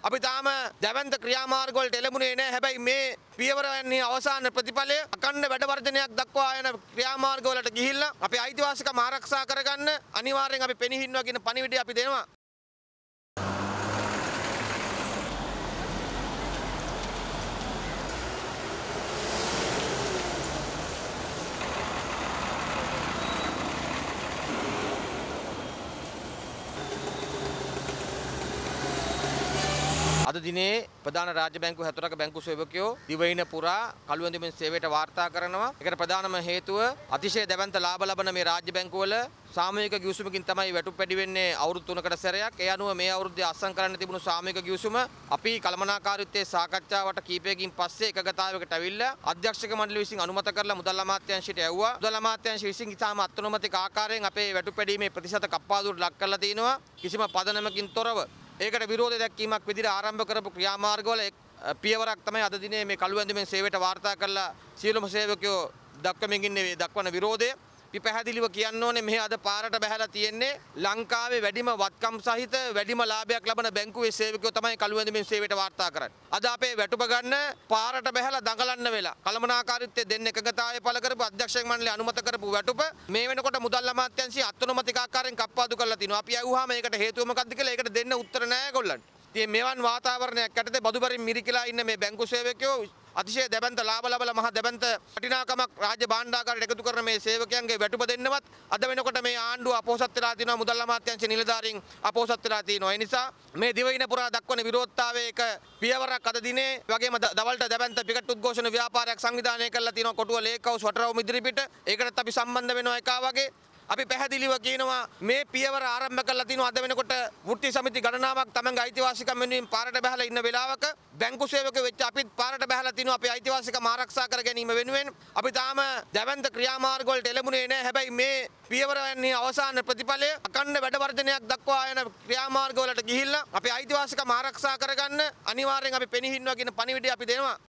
අපි තාම දැවැන්ත ක්‍රියාමාර්ග වලට එළඹුණේ නැහැ. හැබැයි මේ පියවරවන්නේ අවසාන ප්‍රතිඵලය අකණ්ඩ වැඩ වර්ධනයක් දක්වා යන ක්‍රියාමාර්ග වලට ගිහිල්ලා අපි අයිතිවාසිකම් ආරක්ෂා කරගන්න අනිවාර්යෙන් අපි පෙනහින්නවා කියන පණිවිඩය අපි දෙනවා. අද දිනේ ප්‍රධාන රාජ්‍ය බැංකුව 74ක බැංකු සේවකයෝ දිවයින පුරා කළුවැඳුමින් සේවයට වාර්තා කරනවා. ඒකට ප්‍රධානම හේතුව අතිශය දැවැන්ත ලාභ ලබන මේ රාජ්‍ය බැංකුවල සාමූහික ගිවිසුමකින් තමයි වැටුප් වැඩි වෙන්නේ අවුරුදු 3කට සැරයක්. ඒ අනුව මේ අවුරුද්දේ අත්සන් කරන්න තිබුණු සාමූහික ගිවිසුම අපි කළමනාකාරීත්වයේ සාකච්ඡාවට කීපයකින් පස්සේ එකගතාවයකට ඇවිල්ලා අධ්‍යක්ෂක මණ්ඩලය විසින් අනුමත කරලා මුදල් අමාත්‍යාංශයට යවුවා. මුදල් අමාත්‍යාංශය විසින් ඉතාම අත්නොමතික ආකාරයෙන් අපේ වැටුප් වැඩිීමේ ප්‍රතිශත කප්පාදුවට ලක් කරලා තිනවා. කිසිම පදනමකින් තොරව ඒකට විරෝධය දැක්වීමක් විදිහට ආරම්භ කරපු ක්‍රියාමාර්ගවල පියවරක් තමයි අද දිනේ මේ කළුවැඳුමෙන් සේවයට වාර්තා කරලා සියලුම සේවකයෝ දක්වමින් ඉන්නේ දක්වන විරෝධය. අපි පැහැදිලිව කියන්න ඕනේ මෙහි අද පාරට බහැලා තියෙන්නේ ලංකාවේ වැඩිම වත්කම් සහිත වැඩිම ලාභයක් ලබන බැංකුවේ සේවකයෝ තමයි කළුවැඳුමෙන් සේවයට වාර්තා කරන්නේ. අද අපේ වැටුප ගන්න පාරට බහැලා දඟලන්න වෙලා කළමනාකාරීත්වයේ දෙන්න එකගතාවය පළ කරපු අධ්‍යක්ෂක මණ්ඩලය අනුමත කරපු වැටුප මේ වෙනකොට මුදල් අමාත්‍යාංශය අත්නොමතික ආකාරයෙන් කප්පාදු කරලා තිනවා. අපි අහුවාම ඒකට හේතුව මොකක්ද කියලා ඒකට දෙන්න උත්තර නැහැ ඒගොල්ලන්ට. ඉතින් මෙවන් වාතාවරණයක් යටතේ බදුබරින් මිරිකලා ඉන්න මේ බැංකු සේවකයෝ අතිශය දැවැන්ත ලාභ ලබලා මහ දැවැන්ත වටිනාකමක් රාජ්‍ය භාණ්ඩාගාරයට එකතු කරන මේ සේවකයන්ගේ වැටුප දෙන්නවත් අද වෙනකොට මේ ආණ්ඩුව අපොහොසත් වෙලා තිනවා. මුදල් අමාත්‍යාංශ නිලධාරීන් අපොහොසත් වෙලා තිනවා. ඒ නිසා මේ දිවයින පුරා දක්වන විරෝධතාවයේ එක පියවරක් අද දිනේ වගේම දවල්ට දැවැන්ත පිකට් උද්ඝෝෂණ ව්‍යාපාරයක් සංවිධානය කරලා තිනවා කොටුව ලේක් හවුස් වටරවුම ඉදිරිපිට. ඒකටත් අපි සම්බන්ධ වෙනවා එකා වගේ. අපි පැහැදිලිව කියනවා මේ පියවර ආරම්භ කරලා තිනවා අද වෙනකොට වෘත්ති සමිති ගණනාවක් තමන්ගේ අයිතිවාසිකම් වෙනුවෙන් පාරට බහලා ඉන්න වෙලාවක බැංකු සේවකයෝ වෙච්ච අපිත් පාරට බහලා තිනවා අපේ අයිතිවාසිකම් ආරක්ෂා කර ගැනීම වෙනුවෙන්. අපි තාම දැවැන්ත ක්‍රියාමාර්ග වලට එළඹුණේ නැහැ. හැබැයි මේ පියවරවන්නේ අවසාන ප්‍රතිඵලය අකණ්ඩ වැඩ වර්ධනයක් දක්වා යන ක්‍රියාමාර්ග වලට ගිහිල්ලා අපේ අයිතිවාසිකම් ආරක්ෂා කරගන්න අනිවාර්යෙන් අපි පෙනහින්නවා කියන පණිවිඩය අපි දෙනවා.